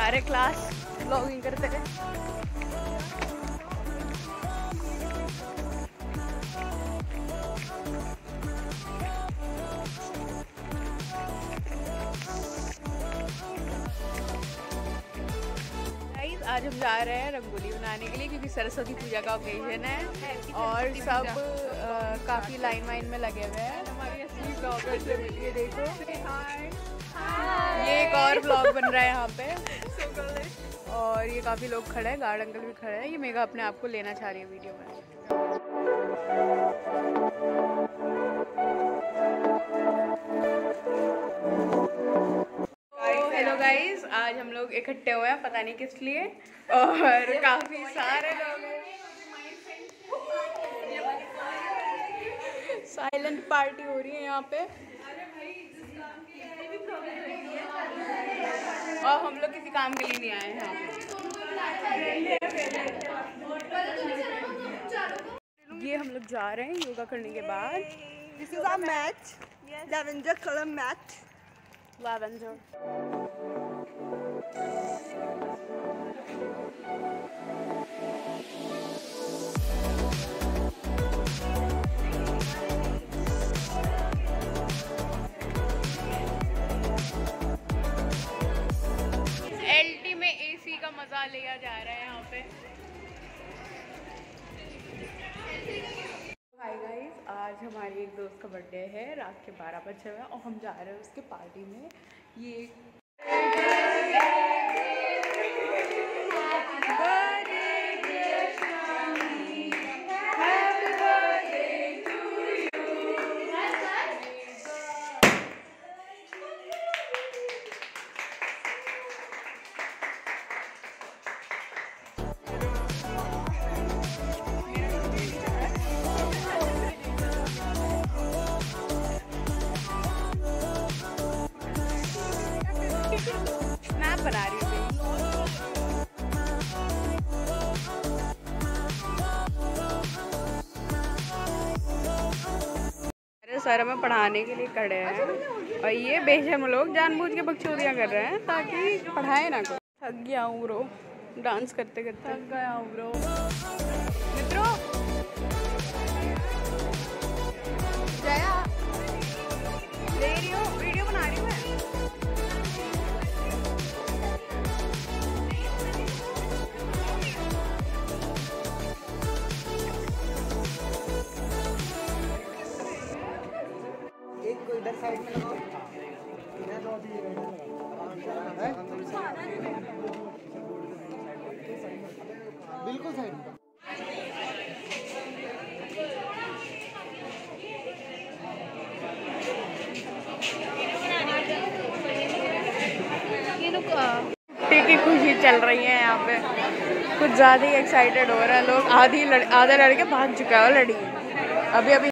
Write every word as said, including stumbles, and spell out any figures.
रहे class vlogging करते रहे। आज हम जा रहे हैं रंगोली बनाने के लिए क्योंकि सरस्वती पूजा का ओकेजन है और सब काफ़ी लाइन वाइन में लगे हुए हैं। हमारी असली ब्लॉगर से मिलिए, देखो ये एक और ब्लॉग बन रहा है यहाँ पे और ये काफ़ी लोग खड़े हैं, गार्ड अंकल भी खड़े हैं। ये मेगा अपने आप को लेना चाह रही है वीडियो में। हेलो गाइस, आज हम लोग इकट्ठे हुए हैं पता नहीं किस लिए और काफी सारे लोग हैं। साइलेंट पार्टी हो रही है यहाँ पे और हम लोग किसी काम के लिए नहीं आए हैं यहाँ पे। ये हम लोग जा रहे हैं योगा करने के बाद। This is our match, lavender colour match. Lavender LT में एसी का मजा लिया जा रहा है यहाँ पे। हाय गाइस, आज हमारी एक दोस्त का बर्थडे है, रात के बारह बजे हुए और हम जा रहे हैं उसके पार्टी में। ये स्नैप बना रही हूँ। अरे सर हमें पढ़ाने के लिए खड़े हैं और ये बेशर्म लोग जानबूझ के बकचोदियाँ कर रहे हैं ताकि पढ़ाए ना कोई। थक गया हूँ ब्रो, डांस करते करते थक गया हूँ ब्रो। मित्रों जया ले रही हूँ, वीडियो बना रही हूँ मैं। एक को इधर साइड में लगाओ। बिल्कुल साइड में। छुट्टी की खुशी चल रही है यहाँ पे, कुछ ज़्यादा ही एक्साइटेड हो रहा है लोग। आधी लड़, आधा लड़के भाग चुका है लड़ी अभी अभी।